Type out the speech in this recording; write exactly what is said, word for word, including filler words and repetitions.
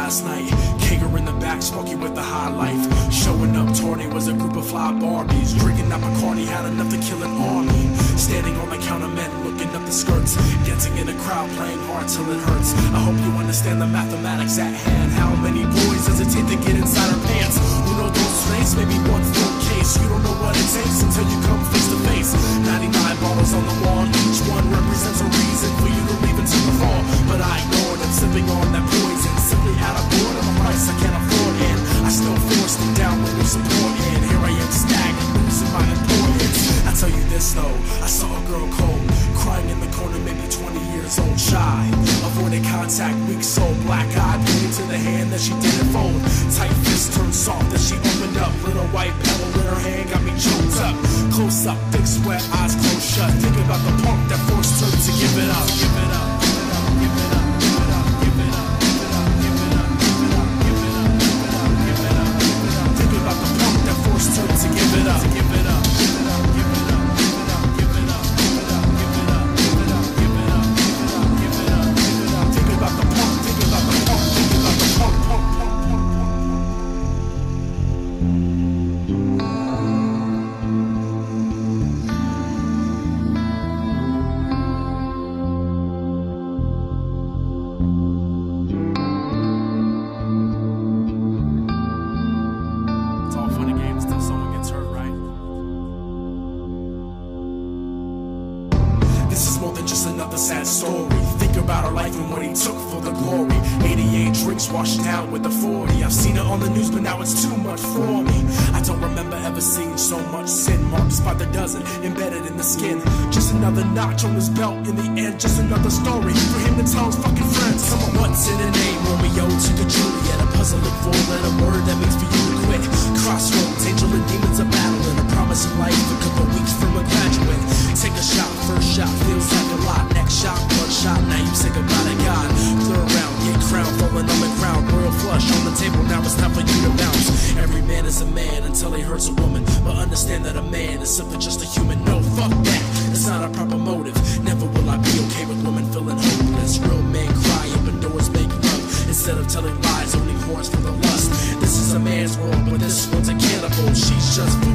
last night. Kager in the back, Smokey with the high life. Showing up, Tawny was a group of fly Barbies. Drinking up Bacardi, had enough to kill an army. Standing on the counter, men looking up the skirts. Dancing in the crowd, playing hard till it hurts. I hope you understand the mathematics at hand. How many boys does it take to get inside her pants? Who knows those face? Maybe one full case. You don't know what it takes until you come face to face. ninety-nine bottles on the wall, each one represents a reason for you to leave and take the fall. But I ignored them, sipping on that poison. Simply out of boredom, a price I can't afford. And I still forced it down with no support. And here I am stagnant, losing my importance. I tell you this though, I saw a girl cold, crying in the corner, maybe twenty years old, shy. Avoiding contact, weak soul, black eye, pointing to the hand that she didn't fold. Tight fist turned soft as she opened up. Little white pebble in her hand got me choked up. Close up, thick sweat, eyes closed shut. Thinking about the punk that forced her to give it up. Give it up. Give it up. Give it up. Give it up. Give it up. Give it up. Give it up. Give it up. Give it up. Give it up. Give it up. Thinking about the punk that forced her to give it up. Give it up. Give it up. Give it up. Give it up. Give it up. Give it up. Give it up. Give it up. Give it up. Give it up. Give it up. Give it up. Thinking about the punk. Thinking about the punk. Thinking about the punk. Punk. Punk. Another sad story. Think about her life and what he took for the glory. eighty-eight drinks washed down with the forty. I've seen it on the news, but now it's too much for me. I don't remember ever seeing so much sin. Marks by the dozen, embedded in the skin. Just another notch on his belt. In the end, just another story for him to tell his fucking friends. Come on, what's in a name? Romeo to the Juliet. A puzzling four-letter word that means for you to quit. Crossroads, angel and demons are battling. A promise of life, a couple weeks from a graduate. Take a shot, first shot feels like a lot. Next shot, one shot, now you say goodbye to God. Clear around, get crowned, falling on the ground. Royal flush on the table, now it's time for you to bounce. Every man is a man until he hurts a woman. But understand that a man is simply just a human. No, fuck that, it's not a proper motive. Never will I be okay with women feeling hopeless. Real men cry, open doors, make love. Instead of telling lies, only whores for the lust. This is a man's world, but this one's a cannibal. She's just